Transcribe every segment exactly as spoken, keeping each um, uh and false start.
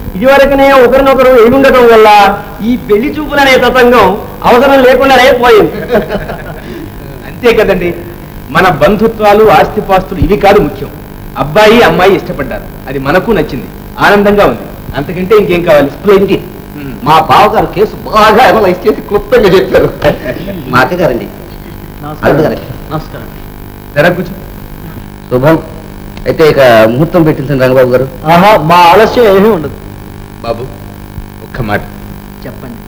ఇదివరకనే ఒకరినొకరు ఎదుండటం వల్ల ఈ పెళ్లి చూపులనే తతంగం అవసరం లేకుండానే పోయింది. అంతే కదండి, మన బంధుత్వాలు ఆస్తిపాస్తులు ఇవి కాదు ముఖ్యం. అబ్బాయి అమ్మాయి ఇష్టపడ్డారు, అది మనకు నచ్చింది, ఆనందంగా ఉంది, అంతకంటే ఇంకేం కావాలి? స్ప్లెండిడ్. మా బావగారు కేసు బాగా అనలైజ్ చేసి క్లుప్తంగా చెప్పారు. మా అక్కగారండి. నమస్కారం. జరా కూర్చో. శుభం. అయితే ఇక ముహూర్తం పెట్టించండి రంగబాబు గారు. ఆహా, మా ఆలస్యం ఏమీ ఉండదు. బాబు ఒక్క మాట చెప్పండి.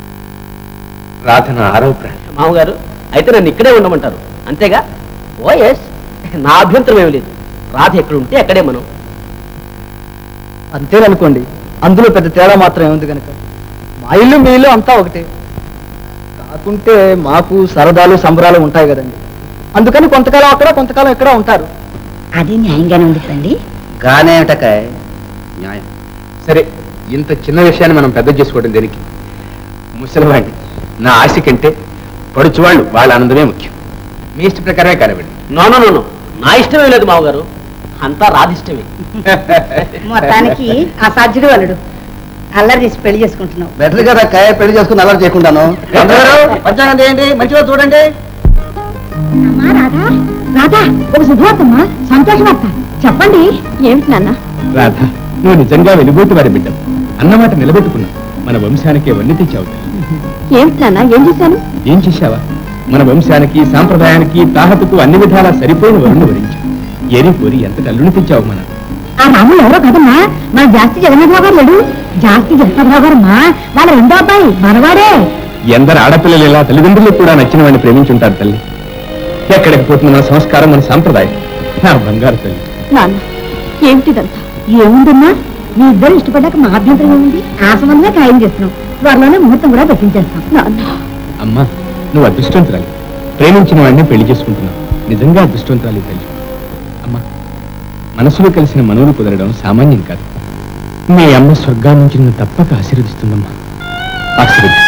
రాధన ఆరవ ప్రాణి. మామగారు అయితే నన్ను ఇక్కడే ఉండమంటారు అంతేగా? ఓ ఎస్, నా అభ్యంతరం ఏమి లేదు. రాధ ఎక్కడ ఉంటే అక్కడే మనం. అంతేననుకోండి, అందులో పెద్ద తేడా మాత్రం ఏముంది కనుక. మా ఇల్లు మీ ఇల్లు అంతా ఒకటే. కాకుంటే మాకు సరదాలు సంబరాలు ఉంటాయి కదండి, అందుకని కొంతకాలం అక్కడ కొంతకాలం ఇక్కడ ఉంటారు. అది న్యాయంగానే ఉంది కదండి. గానే ఏమిటకాయ్ న్యాయం. సరే, ఇంత చిన్న విషయాన్ని మనం పెద్ద చేసుకోవడం దేనికి? ముసలివాడిని నా ఆశ కంటే పడుచువాళ్ళు వాళ్ళ ఆనందమే ముఖ్యం. మీ ఇష్ట ప్రకారమే కానివ్వండి. నో నో నో, నా ఇష్టమే లేదు మామగారు, అంతా రాధిష్టమే. మొత్తానికి అసాధ్యుడు అల్లుడు. అల్లరి చేసి పెళ్లి చేసుకుంటున్నావు. బెటర్ కదా కాయ, పెళ్లి చేసుకుని అల్లరి చేయకుండాను. పంచాంగం చేయండి, మంచిగా చూడండి. రాధా రాధా, ఒక శుభవార్తమ్మా, సంతోషవార్త. చెప్పండి. ఏమిటి నాన్న? రాధ, నువ్వు నిజంగా వెలుగోటి వారి బిడ్డ. అన్నమాట నిలబెట్టుకున్నావు. మన వంశానికే వన్నీ తెచ్చావు. ఏమిటి నాన్న, ఏం చేశాను? ఏం చేశావా? మన వంశానికి సాంప్రదాయానికి తాహతుకు అన్ని విధాలా సరిపోయిన వరుణ్ణి వరించావు. ఏరి కోరి ఎంత కల్లుని తెచ్చావు. మన ఆ రాములు ఎవరో కదమ్మా, మన జాస్తి జగన్నాథరావు గారు లేడు. జాస్తి జగన్నాథరావు గారమ్మా, వాళ్ళ రెండో అబ్బాయి మనవాడే. ఎందరు ఆడపిల్లలు ఇలా తల్లిదండ్రులు కూడా నచ్చిన వాడిని ప్రేమించుంటారు తల్లి. ఎక్కడికి పోతున్న మన సంస్కారం, మన సాంప్రదాయం. నా బంగారు తల్లి. నాన్న, ఏమిటిదంతా? ఏముందమ్మా, మీ ఇద్దరు ఇష్టపడ్డాక మా అభ్యంతరం ఏముంది? ఆ సంబంధమే ఖాయం చేస్తున్నాం. త్వరలోనే ముహూర్తం కూడా పెట్టించేస్తాం. నాన్న, అమ్మా, నువ్వు అదృష్టవంతురాలి. ప్రేమించిన వాడిని పెళ్లి చేసుకుంటున్నావు. నిజంగా అదృష్టవంతురాలి తల్లి. అమ్మా, మనసులో కలిసిన మనవులు కుదరడం సామాన్యం కాదు. మీ అమ్మ స్వర్గా నుంచి నిన్ను తప్పక ఆశీర్వదిస్తుందమ్మా. ఆశీర్వదిస్తుంది.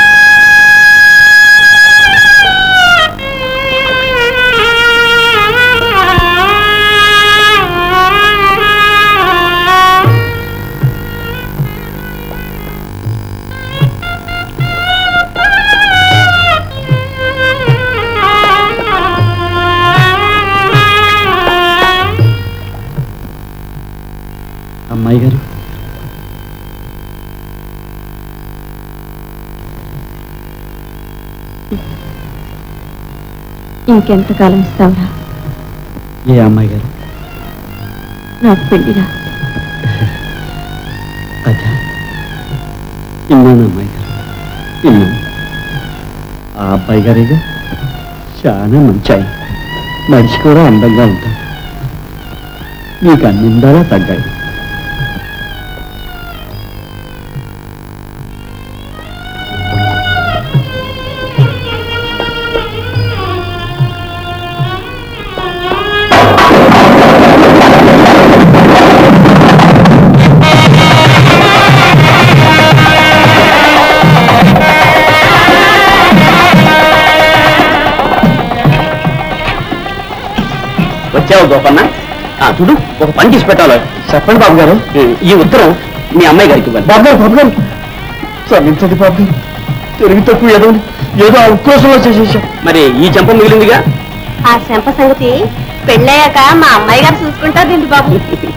అమ్మాయి గారు, ఇంకెంతకాలం ఇస్తావురా? ఏ అమ్మాయి గారు? నాకు పెళ్లిరా. అదా, ఇన్నాను అమ్మాయి గారు, ఇన్నాను. ఆ అబ్బాయి గారిగా చాలా మంచి ఆయన, మనిషి కూడా అందంగా ఉంటాడు. మీకు అన్ని ఉండాలా తగ్గాయి. వచ్చావు గోపన్న? చూడు, ఒక పని చేసి పెట్టాలి. చెప్పండి బాబు గారు. ఈ ఉత్తరం మీ అమ్మాయి గారికి ఇవ్వండి. బాబు గారు, బాబు గారు, క్షమించండి బాబు గారు, తిరిగి తక్కువ ఏదో ఏదో ఉక్రోషంలో చేసేసాం. మరి ఈ చెంప మిగిలిందిగా? ఆ శంప సంగతి పెళ్ళయ్యాక మా అమ్మాయి గారు చూసుకుంటారు ఏంటి బాబు?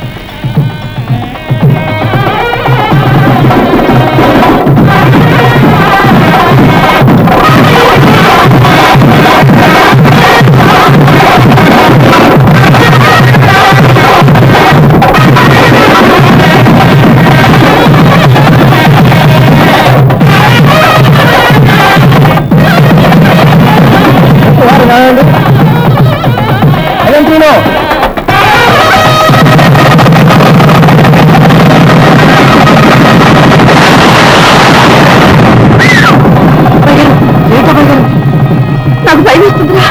నాకు భయం ఇస్తుందిరా.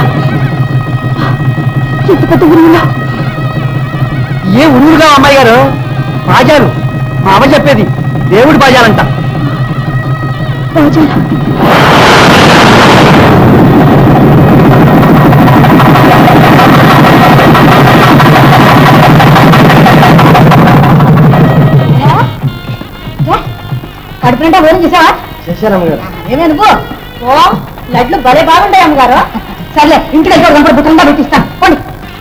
ఎంత పెద్ద ఉరువులా? ఏ ఉరువులుగా అమ్మాయి గారు? బాజాలు, మా అమ్మ చెప్పేది దేవుడి బాజాలంట. బాజాలా? కడుపునంటే భోజనం చేసావా? చేశాను అమ్మగారు. ఏమే నువ్వు ఓ లడ్లు భలే బాగుంటాయి అమ్మగారు. సర్లే ఇంటికి వెళ్ళి బుట్టంగా పెట్టిస్తాను పోండి.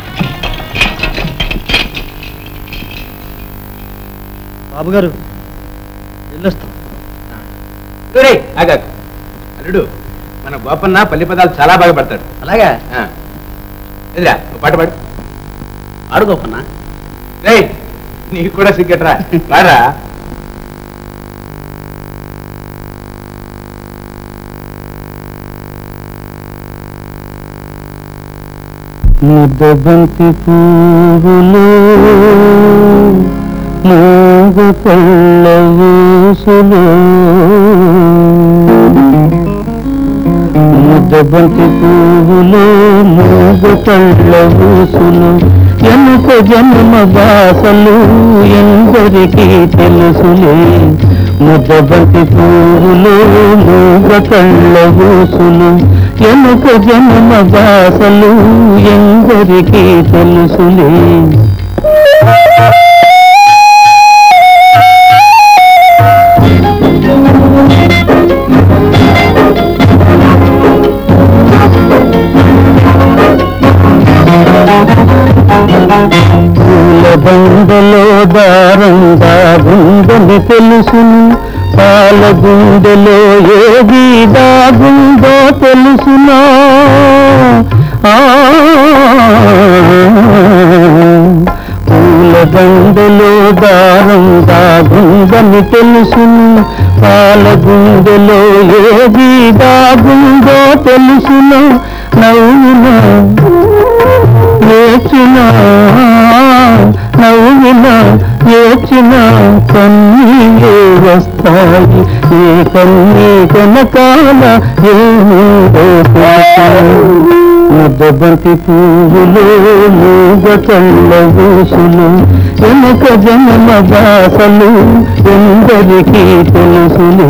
బాబు గారు వెళ్ళొస్తాం. అల్లుడు, మన గోపన్న పల్లి పదాలు చాలా బాగా పడతాడు. అలాగా ఎదురా పాట పాడు. ఆడు గోపన్న. రే నీకు కూడా సిగ్గట్రా రారా. ముద్దబంతి పువ్వులు మూగు పళ్ళ ఊసులు ముద్దబంతి పువ్వులు మూగు పళ్ళ ఊసులు ఎనుక జన్మ బాసలు ఎందరికీ తెలుసులే. ముద్దబంతి పువ్వులు మూగు పళ్ళ ఊసులు ఎనుక జన్మ బాసలు ఎందరికీ తెలుసులే. పూల బండలో దారంగా గుండెని తెలుసును, పాల గుండెలో ఏది దాగుందో తెలుసునా. పూల బండలో దారంగా గుండెని తెలుసును, పాల గుండెలో ఏది దాగుందో తెలుసునా. నవ్వునా ఏచిన నవ్వున ఏచిన కన్నీయే వస్తాయి. ఏ కన్నీ కనకాల ఏమో ముద్దబంతి పువ్వులు మూగ కళ్ళ ఊసులు ఎనక జన్మ బాసలు ఎందరికీ తెలుసులు.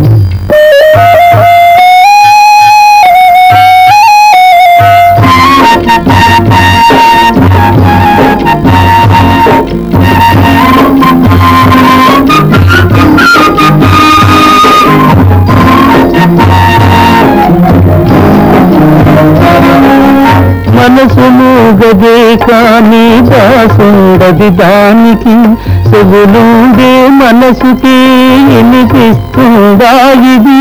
మనసు మూగదే కానీ దాసుండది దానికి, చెవులుండే మనసుకి వినిపిస్తుందా ఇది.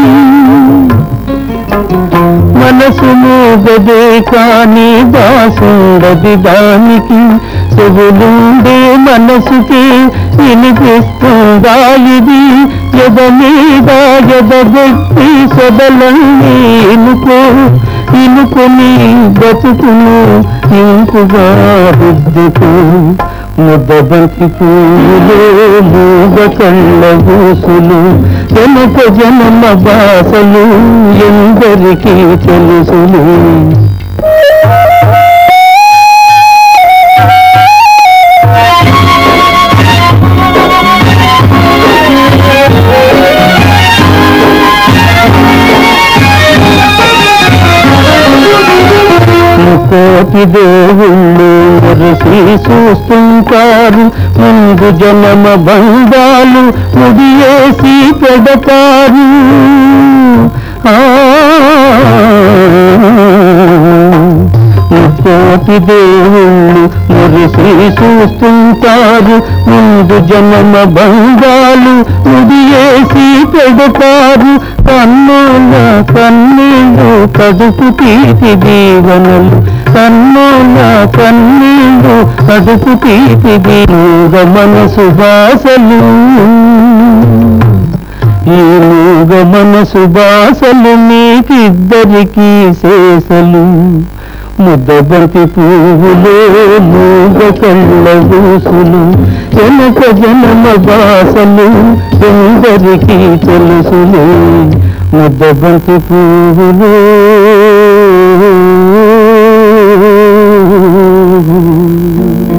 మనసు మూగదే కానీ దాసుండది దానికి, చెవులుండే మనసుకి వినిపిస్తుందా ఇది. ఎద మీద ఎదగొట్టి సొదలన్నీ ఇనుకో ఇనుకొని బతుకును ఇంకుగా రుద్దుకు. ముద్దబంతి పువ్వులు మూగ కళ్ళ ఊసులు ఎనక జన్మ బాసలు ఎందరికీ తెలుసులు. కోటి దేవుళ్ళు మురిసి చూస్తుంటారు, ముందు జన్మ బంధాలు ముడియేసి పెడతారు. కోటి దేవుళ్ళు మురిసి చూస్తుంటారు, ముందు జన్మ బంధాలు ముడియేసి పెడతారు. కన్నుల కన్నీళ్ళు కడుపు తీపి దీవెనలు, కన్నుల కన్నీళ్ళు కడుపు తీపి దీవుగ మనసు బాసలు. ఈ మూగ మనసు బాసలు మీకిద్దరికీ శేషలు. ముద్దబంతి పువ్వులు మూగ కళ్ళ ఊసులు ఎనక జన్మ బాసలు ఎందరికీ తెలుసులే. ముద్దబంతి పువ్వులు